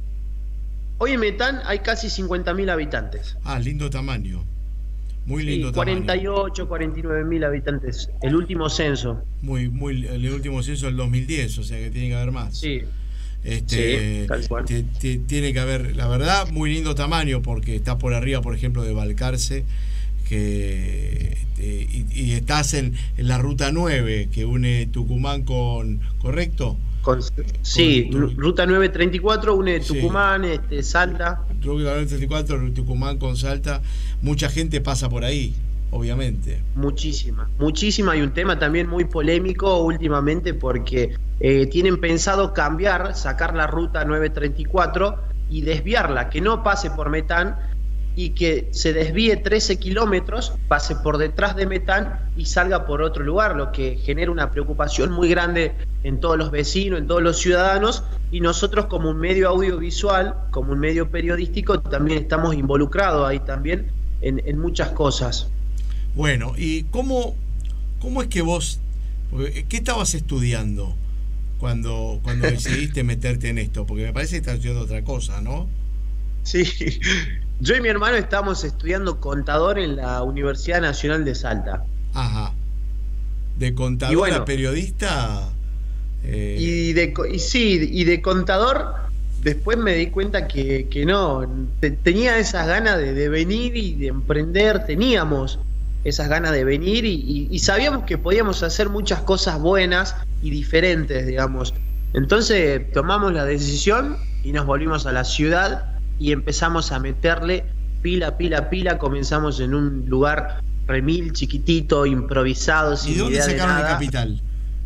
Hoy en Metán hay casi cincuenta mil habitantes. Ah, lindo tamaño. Muy lindo Sí, tamaño. cuarenta y ocho, cuarenta y nueve mil habitantes. El último censo. Muy, muy, el último censo del dos mil diez, o sea que tiene que haber más. Sí. Este, Sí, tal cual. te- te- tiene que haber, la verdad, muy lindo tamaño, porque está por arriba, por ejemplo, de Balcarce, que este, y, y estás en, en la ruta nueve que une Tucumán con, ¿correcto? Con- sí, Con- ru- ruta nueve treinta y cuatro une Sí. Tucumán, este, Salta. Ruta treinta y cuatro, Tucumán con Salta, mucha gente pasa por ahí, obviamente. Muchísima, muchísima. Hay un tema también muy polémico últimamente porque eh, tienen pensado cambiar, sacar la ruta nueve treinta y cuatro y desviarla, que no pase por Metán y que se desvíe trece kilómetros, pase por detrás de Metán y salga por otro lugar, lo que genera una preocupación muy grande en todos los vecinos, en todos los ciudadanos, y nosotros como un medio audiovisual, como un medio periodístico, también estamos involucrados ahí también en, en muchas cosas. Bueno, ¿y cómo, cómo es que vos, porque, qué estabas estudiando cuando, cuando decidiste meterte en esto? Porque me parece que estás estudiando otra cosa, ¿no? Sí, yo y mi hermano estamos estudiando contador en la Universidad Nacional de Salta. Ajá. De contador Y bueno, a periodista. eh, Y, de, co- y sí, y de contador, después me di cuenta que, que no, te- tenía esas ganas de, de venir y de emprender, teníamos esas ganas de venir y, y- y sabíamos que podíamos hacer muchas cosas buenas y diferentes, digamos. Entonces tomamos la decisión y nos volvimos a la ciudad y empezamos a meterle pila, pila, pila. Comenzamos en un lugar remil, chiquitito, improvisado, ¿Y sin de dónde idea de sacaron el nada. capital?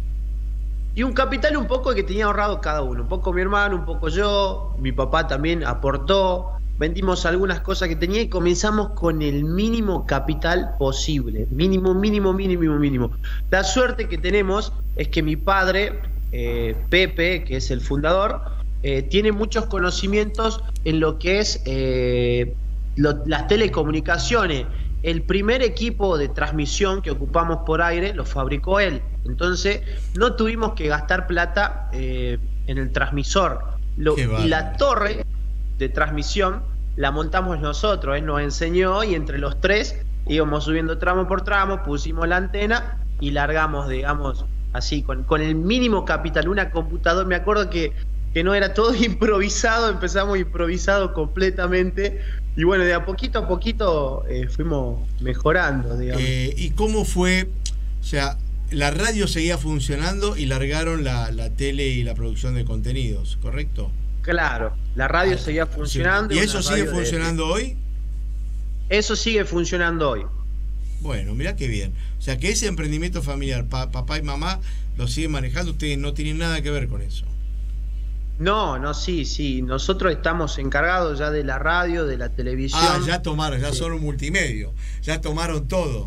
Y un capital un poco que tenía ahorrado cada uno. Un poco mi hermano, un poco yo. Mi papá también aportó. Vendimos algunas cosas que tenía y comenzamos con el mínimo capital posible. Mínimo, mínimo, mínimo, mínimo. La suerte que tenemos es que mi padre, eh, Pepe, que es el fundador, eh, tiene muchos conocimientos en lo que es eh, lo- las telecomunicaciones. El primer equipo de transmisión que ocupamos por aire lo fabricó él. Entonces no tuvimos que gastar plata eh, en el transmisor. Lo- Qué y bárbaro. la torre de transmisión la montamos nosotros. Él nos enseñó y entre los tres íbamos subiendo tramo por tramo, pusimos la antena y largamos, digamos, así, con, con el mínimo capital. Una computadora, me acuerdo que, que no era todo improvisado, empezamos improvisado completamente. Y bueno, de a poquito a poquito eh, fuimos mejorando, digamos. Eh, ¿Y cómo fue? O sea, la radio seguía funcionando y largaron la, la tele y la producción de contenidos, ¿correcto? Claro, la radio Ah, seguía funcionando. ¿Y una eso sigue radio de- funcionando hoy? Eso sigue funcionando hoy. Bueno, mirá qué bien. O sea, que ese emprendimiento familiar, pa- papá y mamá lo siguen manejando, ustedes no tienen nada que ver con eso. No, no, sí, sí. Nosotros estamos encargados ya de la radio, de la televisión. Ah, ya tomaron, ya Sí. son un multimedio, ya tomaron todo.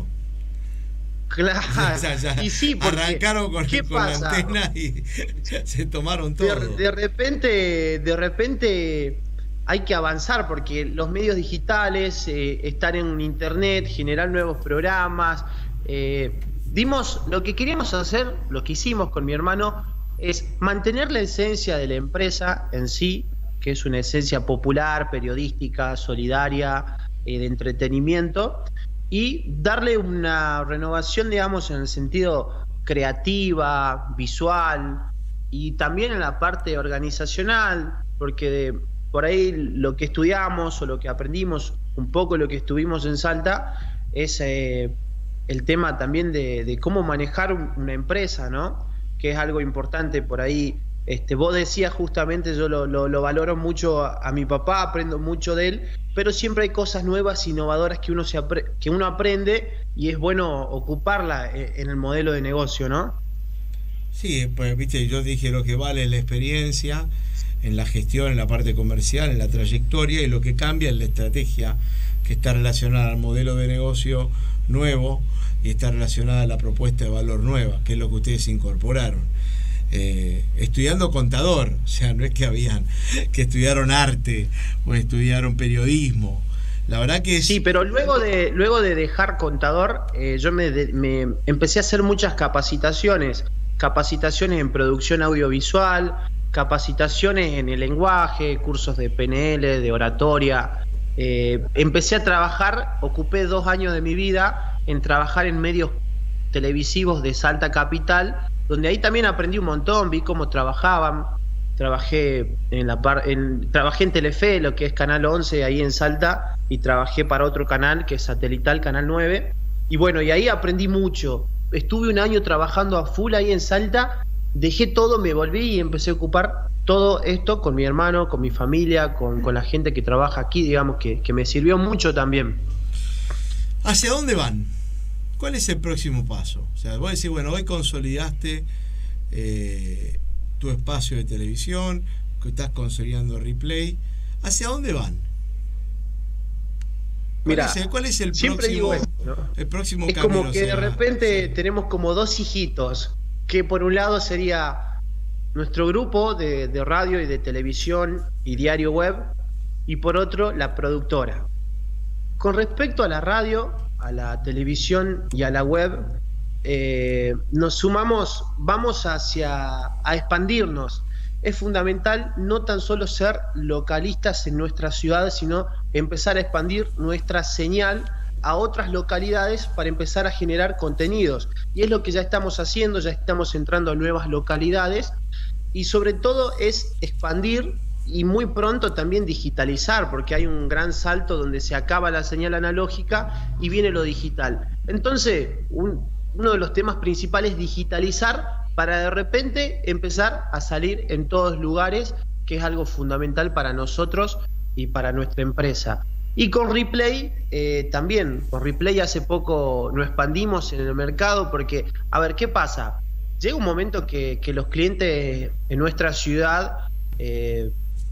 Claro. O sea, ya Y sí, porque, arrancaron con, ¿qué con la pasa? antena y se tomaron todo. De, de repente, de repente hay que avanzar porque los medios digitales, eh, estar en internet, generar nuevos programas. Eh, dimos lo que queríamos hacer, lo que hicimos con mi hermano, es mantener la esencia de la empresa en sí, que es una esencia popular, periodística, solidaria, eh, de entretenimiento, y darle una renovación, digamos, en el sentido creativa, visual y también en la parte organizacional, porque de, por ahí lo que estudiamos o lo que aprendimos, un poco lo que estuvimos en Salta, es eh, el tema también de, de cómo manejar un- una empresa, ¿no? Que es algo importante por ahí. Este, vos decías justamente, yo lo, lo, lo valoro mucho a, a mi papá, aprendo mucho de él, pero siempre hay cosas nuevas, innovadoras que uno, se apre- que uno aprende y es bueno ocuparla eh, en el modelo de negocio, ¿no? Sí, pues viste, yo dije lo que vale es la experiencia en la gestión, en la parte comercial, en la trayectoria, y lo que cambia es la estrategia, que está relacionada al modelo de negocio nuevo y está relacionada a la propuesta de valor nueva, que es lo que ustedes incorporaron. Eh, estudiando contador, o sea, no es que habían que estudiaron arte o estudiaron periodismo. La verdad que es... Sí, pero luego de, luego de dejar contador, eh, yo me, de- me empecé a hacer muchas capacitaciones, capacitaciones en producción audiovisual, capacitaciones en el lenguaje, cursos de P N L, de oratoria. Eh, empecé a trabajar, ocupé dos años de mi vida en trabajar en medios televisivos de Salta Capital, donde ahí también aprendí un montón, vi cómo trabajaban. trabajé en la par en, trabajé en Telefe, lo que es Canal once ahí en Salta, y trabajé para otro canal que es satelital, Canal nueve, y bueno, y ahí aprendí mucho. Estuve un año trabajando a full ahí en Salta, dejé todo, me volví y empecé a ocupar todo esto con mi hermano, con mi familia, con, con la gente que trabaja aquí, digamos, que, que me sirvió mucho también. ¿Hacia dónde van? ¿Cuál es el próximo paso? O sea, vos decís, bueno, hoy consolidaste eh, tu espacio de televisión, que estás consolidando Replay. ¿Hacia dónde van? ¿Cuál, Mira, es el, cuál es el siempre próximo, digo esto, ¿no? el próximo Es camino? como que de será? repente Sí. tenemos como dos hijitos, que por un lado sería nuestro grupo de, de radio y de televisión y diario web, y por otro la productora. Con respecto a la radio, a la televisión y a la web, eh, nos sumamos, vamos hacia a expandirnos. Es fundamental no tan solo ser localistas en nuestras ciudades, sino empezar a expandir nuestra señal a otras localidades para empezar a generar contenidos. Y es lo que ya estamos haciendo, ya estamos entrando a nuevas localidades, y sobre todo es expandir y muy pronto también digitalizar, porque hay un gran salto donde se acaba la señal analógica y viene lo digital. Entonces, un, uno de los temas principales es digitalizar para de repente empezar a salir en todos lugares, que es algo fundamental para nosotros y para nuestra empresa. Y con Replay eh, también, con Replay hace poco nos expandimos en el mercado, porque, a ver, ¿qué pasa? Llega un momento que, que los clientes en nuestra ciudad eh,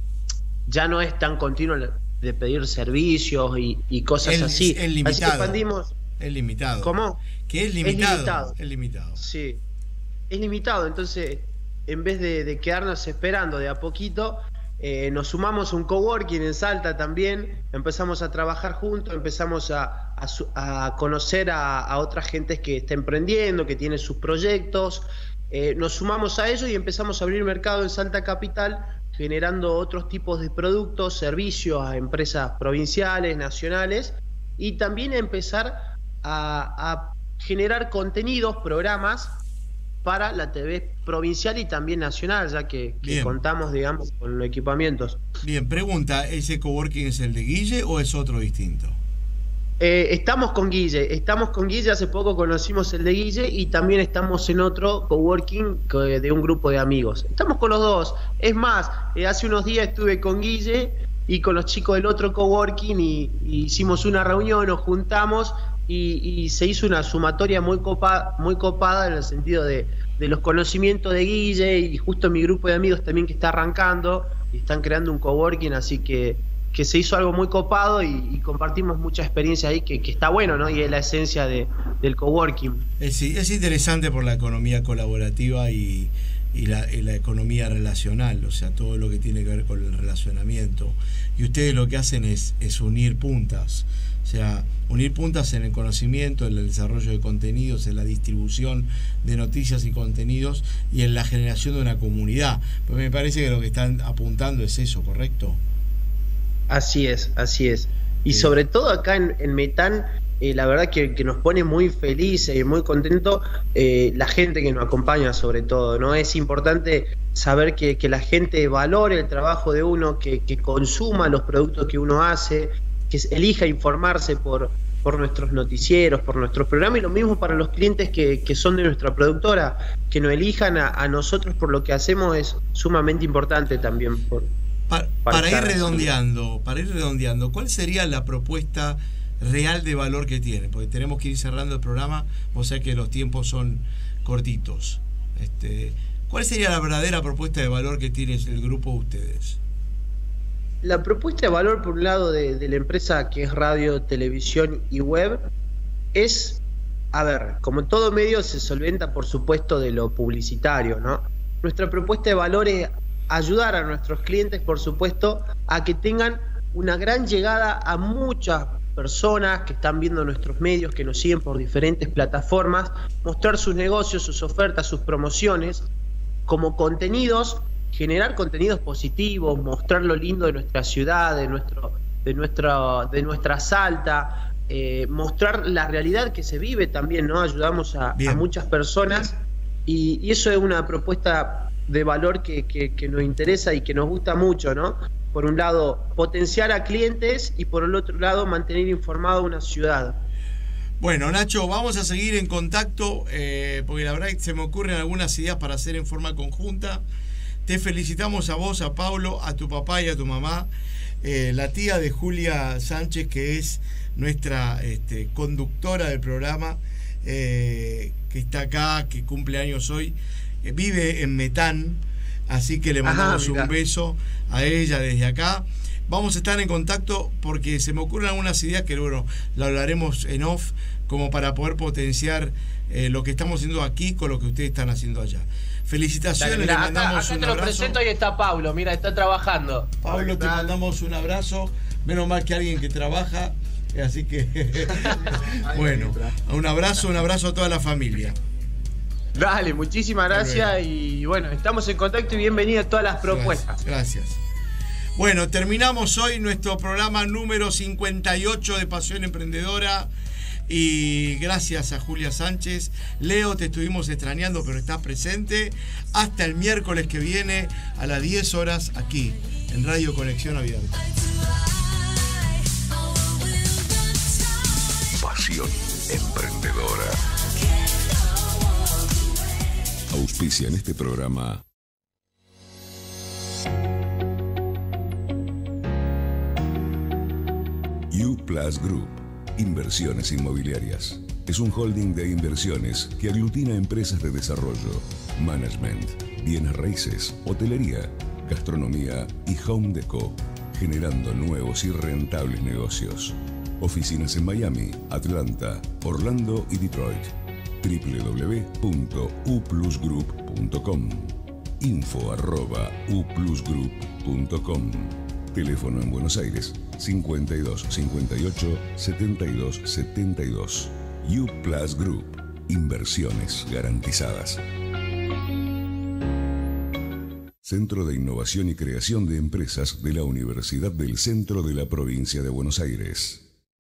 ya no es tan continuo de pedir servicios y, y cosas El- así. el limitado. Así que expandimos. Es limitado. ¿Cómo? Que es Es limitado. limitado. Es limitado. Sí, es limitado. Entonces, en vez de, de quedarnos esperando de a poquito, eh, nos sumamos a un coworking en Salta también, empezamos a trabajar juntos, empezamos a, a, su- a conocer a, a otras gentes que está emprendiendo, que tiene sus proyectos. Eh, nos sumamos a ello y empezamos a abrir mercado en Salta Capital, generando otros tipos de productos, servicios a empresas provinciales, nacionales, y también empezar a, a generar contenidos, programas para la T V provincial y también nacional, ya que, que Bien. contamos, digamos, con los equipamientos. Bien, pregunta, ¿ese coworking es el de Guille o es otro distinto? Eh, estamos con Guille, estamos con Guille, hace poco conocimos el de Guille y también estamos en otro coworking que- de un grupo de amigos. Estamos con los dos. Es más, eh, hace unos días estuve con Guille y con los chicos del otro coworking y, y hicimos una reunión, nos juntamos y, y se hizo una sumatoria muy copada, muy copada en el sentido de, de los conocimientos de Guille, y justo mi grupo de amigos también que está arrancando y están creando un coworking, así que que se hizo algo muy copado y, y compartimos mucha experiencia ahí que, que está bueno, ¿no? Y es la esencia de, del coworking. Es, es interesante por la economía colaborativa y, y, la, y la economía relacional, o sea, todo lo que tiene que ver con el relacionamiento. Y ustedes lo que hacen es, es unir puntas, o sea, unir puntas en el conocimiento, en el desarrollo de contenidos, en la distribución de noticias y contenidos y en la generación de una comunidad. Pues me parece que lo que están apuntando es eso, ¿correcto? Así es, así es. Y Sí. sobre todo acá en, en Metán, eh, la verdad que, que nos pone muy felices y muy contentos eh, la gente que nos acompaña, sobre todo, ¿no? Es importante saber que, que la gente valore el trabajo de uno, que, que consuma los productos que uno hace, que elija informarse por, por nuestros noticieros, por nuestros programas, y lo mismo para los clientes que, que son de nuestra productora, que nos elijan a, a nosotros por lo que hacemos es sumamente importante también. Por, Pa- Para Para, ir estar- redondeando, para ir redondeando, ¿cuál sería la propuesta real de valor que tiene? Porque tenemos que ir cerrando el programa, o sea que los tiempos son cortitos. Este, ¿cuál sería la verdadera propuesta de valor que tiene el grupo de ustedes? La propuesta de valor, por un lado, de, de la empresa que es radio, televisión y web, es, a ver, como en todo medio se solventa, por supuesto, de lo publicitario, ¿no? Nuestra propuesta de valor es ayudar a nuestros clientes, por supuesto, a que tengan una gran llegada a muchas personas que están viendo nuestros medios, que nos siguen por diferentes plataformas, mostrar sus negocios, sus ofertas, sus promociones, como contenidos, generar contenidos positivos, mostrar lo lindo de nuestra ciudad, de nuestro, de nuestra, de nuestra Salta, eh, mostrar la realidad que se vive también, ¿no? Ayudamos a, a Bien. muchas personas y, y eso es una propuesta de valor que, que, que nos interesa y que nos gusta mucho, ¿no? Por un lado, potenciar a clientes y por el otro lado, mantener informada una ciudad. Bueno, Nacho, vamos a seguir en contacto, eh, porque la verdad que se me ocurren algunas ideas para hacer en forma conjunta. Te felicitamos a vos, a Pablo, a tu papá y a tu mamá, eh, la tía de Julia Sánchez, que es nuestra este, conductora del programa, eh, que está acá, que cumple años hoy, eh, vive en Metán, así que le mandamos Ajá, un beso a ella desde acá. Vamos a estar en contacto porque se me ocurren algunas ideas que, bueno, lo hablaremos en off, como para poder potenciar eh, lo que estamos haciendo aquí con lo que ustedes están haciendo allá. Felicitaciones, Dale, mirá, le mandamos acá, acá un te lo abrazo. presento y está Pablo, mira, está trabajando. Pablo, te mandamos un abrazo. Menos mal que alguien que trabaja, así que bueno, un abrazo, un abrazo a toda la familia. Dale, muchísimas gracias y bueno, estamos en contacto y bienvenidas a todas las propuestas. Gracias, gracias. Bueno, terminamos hoy nuestro programa número cincuenta y ocho de Pasión Emprendedora. Y gracias a Julia Sánchez. Leo, te estuvimos extrañando, pero estás presente. Hasta el miércoles que viene a las diez horas aquí en Radio Conexión Abierta. Pasión Emprendedora. Auspicia en este programa U Plus Group, Inversiones Inmobiliarias. Es un holding de inversiones que aglutina empresas de desarrollo, management, bienes raíces, hotelería, gastronomía y home deco, generando nuevos y rentables negocios. Oficinas en Miami, Atlanta, Orlando y Detroit. w w w punto u plus group punto com. Info arroba u plus group punto com. Teléfono en Buenos Aires cincuenta y dos cincuenta y ocho setenta y dos setenta y dos. U Plus Group. Inversiones garantizadas. Centro de Innovación y Creación de Empresas de la Universidad del Centro de la Provincia de Buenos Aires.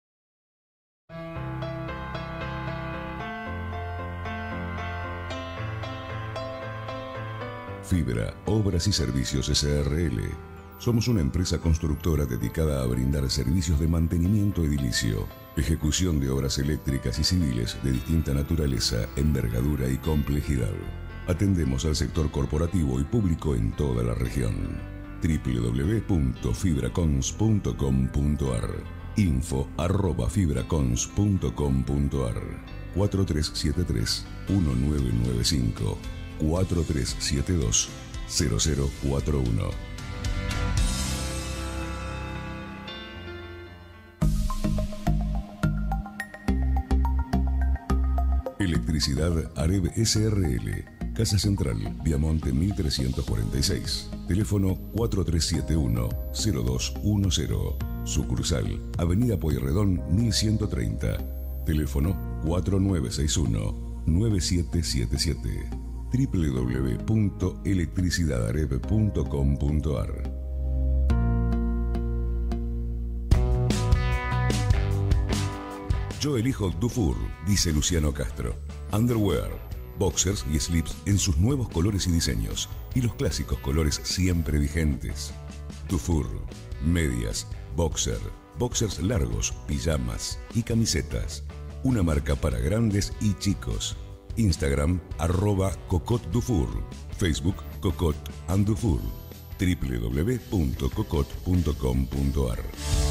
Fibra, Obras y Servicios S R L. Somos una empresa constructora dedicada a brindar servicios de mantenimiento edilicio, ejecución de obras eléctricas y civiles de distinta naturaleza, envergadura y complejidad. Atendemos al sector corporativo y público en toda la región. w w w punto fibracons punto com punto a r. Info arroba fibracons punto com punto a r. cuatro tres siete tres uno nueve nueve cinco. cuatro tres siete dos cero cero cuatro uno. Electricidad Areb S R L. Casa Central, Viamonte mil trescientos cuarenta y seis. Teléfono cuatro tres siete uno cero dos uno cero. Sucursal, Avenida Pueyrredón mil ciento treinta. Teléfono cuatro nueve seis uno nueve siete siete siete. w w w punto electricidad areb punto com punto a r. Yo elijo Dufour, dice Luciano Castro. Underwear, boxers y slips en sus nuevos colores y diseños, y los clásicos colores siempre vigentes. Dufour, medias, boxer, boxers largos, pijamas y camisetas. Una marca para grandes y chicos. Instagram, arroba Cocot Dufour. Facebook, Cocot and Dufour. w w w punto cocot punto com punto a r.